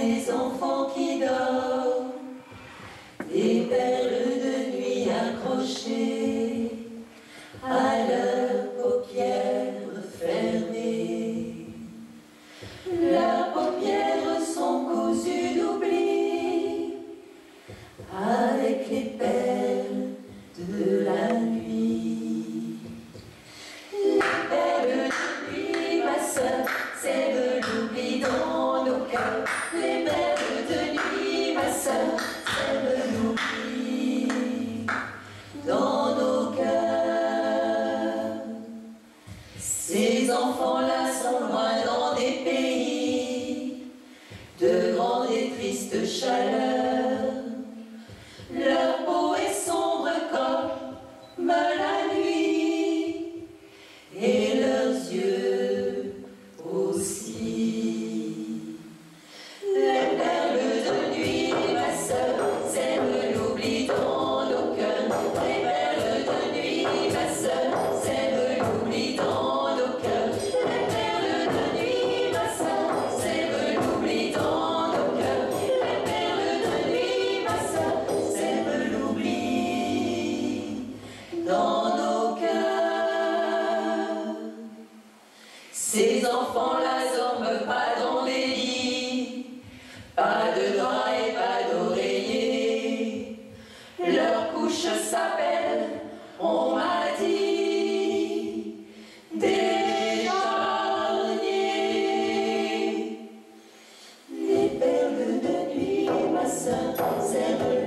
des enfants qui dorment, des perles de nuit accrochées à leurs paupières fermées. Leurs paupières sont cousues d'oubli avec les perles de la nuit. Les perles de nuit, ma sœur, c'est de l'oubli dans nos cœurs. Les perles de nuit, ma sœur, c'est de l'oubli dans nos cœurs. Ces enfants-là sont loin dans des pays de grande et triste chaleur. Leur peau est sombre comme la nuit et leurs yeux aussi. Les perles de nuit, ma sœur, c'est de l'oubli dans nos cœurs. Les perles de nuit, ma sœur, c'est de l'oubli dans nos cœurs. Les perles de nuit, ma sœur, c'est de l'oubli dans nos cœurs. Les perles de nuit, ma sœur, c'est de l'oubli dans nos cœurs. Ces enfants-là dorment pas dans des lits, pas de drap et pas d'oreiller. Leur couche s'appelle, on m'a dit, des charniers. Les perles de nuit, ma sœur, c'est de